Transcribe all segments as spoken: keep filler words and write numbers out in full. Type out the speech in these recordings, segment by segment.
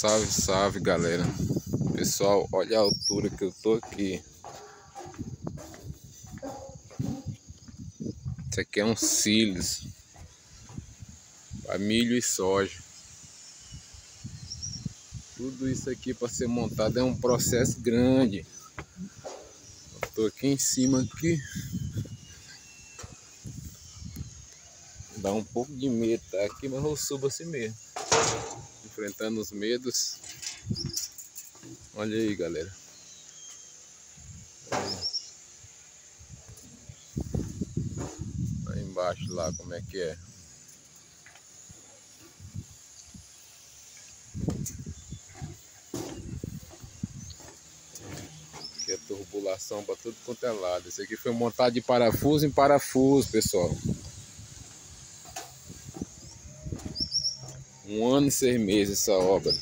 Salve, salve, galera. Pessoal, olha a altura que eu tô aqui. Isso aqui é um cílios para milho e soja. Tudo isso aqui para ser montado é um processo grande. Eu tô aqui em cima aqui. Dá um pouco de medo, tá aqui, mas eu subo assim mesmo. Enfrentando os medos. Olha aí, galera. Lá embaixo lá, como é que é? Aqui é turbulação para tudo quanto é lado. Esse aqui foi montado de parafuso em parafuso, pessoal. Um ano e seis meses essa obra.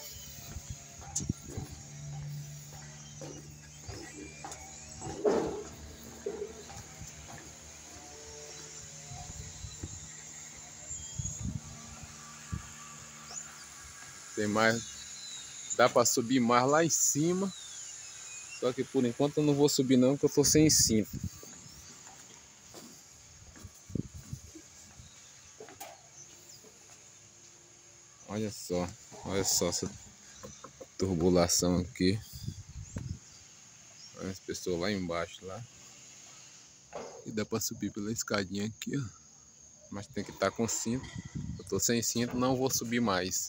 Tem mais, dá para subir mais lá em cima. Só que por enquanto eu não vou subir não, porque eu tô sem cinto. Olha só, olha só essa turbulação aqui. Olha as pessoas lá embaixo lá. E dá para subir pela escadinha aqui, ó. Mas tem que estar com cinto. Eu tô sem cinto, não vou subir mais.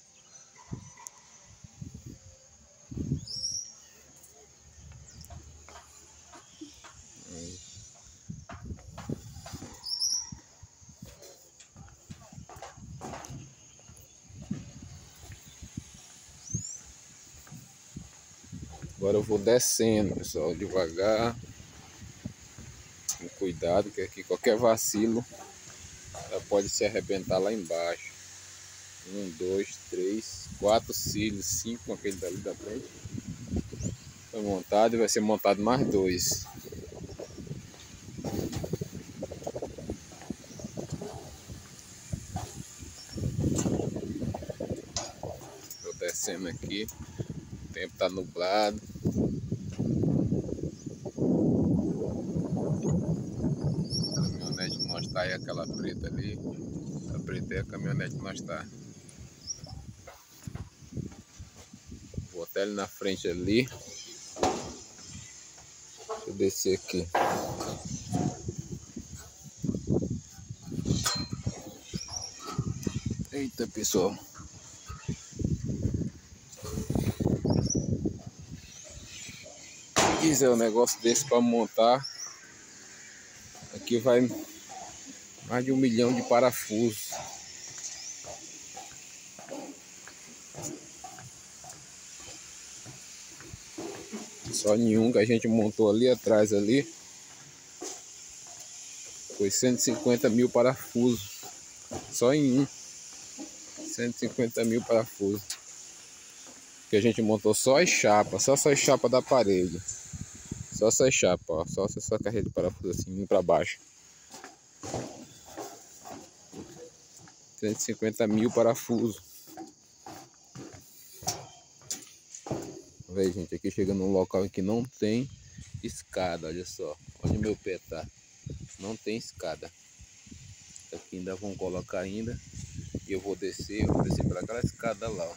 Agora eu vou descendo, pessoal, devagar. Com cuidado, que aqui qualquer vacilo ela pode se arrebentar lá embaixo. Um, dois, três, quatro cílios, cinco, aquele dali da frente. Foi montado e vai ser montado mais dois. Estou descendo aqui. O tempo tá nublado. A caminhonete que nós tá aí, aquela preta ali. A preta é a caminhonete que nós tá. Vou até ali na frente ali. Deixa eu descer aqui. Eita, pessoal. Quiser um negócio desse para montar, aqui vai mais de um milhão de parafusos. Só nenhum que a gente montou ali atrás ali foi cento e cinquenta mil parafusos. Só em um. cento e cinquenta mil parafusos. Que a gente montou só as chapas, só essas chapas da parede. Só essas chapas, ó. Só essa carreira de parafuso assim, indo pra baixo. cento e cinquenta mil parafusos. Vê, gente, aqui chega num local em que não tem escada, olha só. Onde meu pé tá. Não tem escada. Aqui ainda vão colocar ainda. E eu vou descer, eu vou descer para aquela escada lá, ó.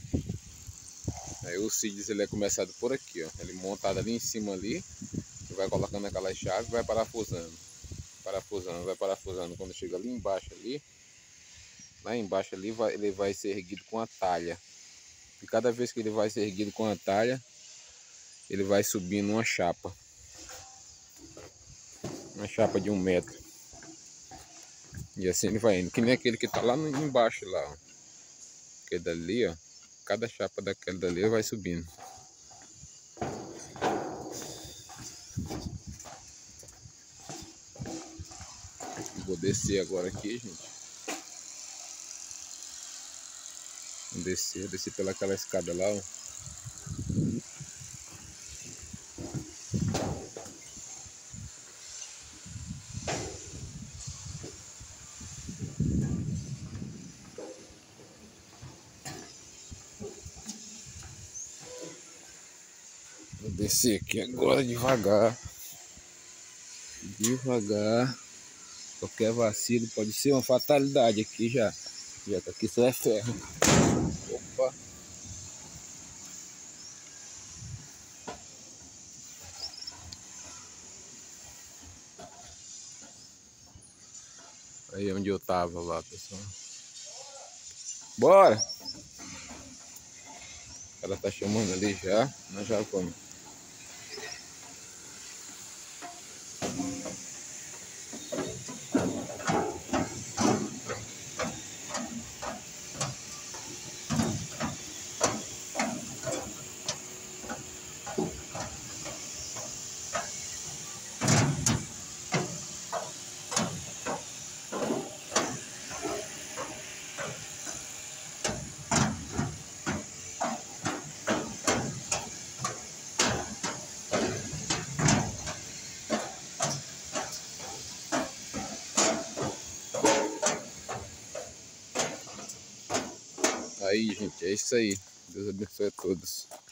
Aí o cílios ele é começado por aqui, ó. Ele montado ali em cima ali. E vai colocando aquelas chaves e vai parafusando. Parafusando, vai parafusando. Quando chega ali embaixo ali. Lá embaixo ali vai, ele vai ser erguido com a talha. E cada vez que ele vai ser erguido com a talha, ele vai subindo uma chapa. Uma chapa de um metro. E assim ele vai indo. Que nem aquele que tá lá no, embaixo lá, ó. Aquele dali, ó. Cada chapa daquele dali vai subindo. Vou descer agora aqui, gente. Vou descer, descer pelaquela escada lá, ó. Descer aqui agora devagar. Devagar. Qualquer vacilo pode ser uma fatalidade aqui já. Já que aqui só é ferro. Opa. Aí onde eu tava lá, pessoal. Bora! Ela tá chamando ali já. Nós já vamos. Aí, gente, é isso aí. Deus abençoe a todos.